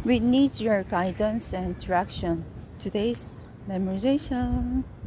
We need your guidance and direction. Today's memorization.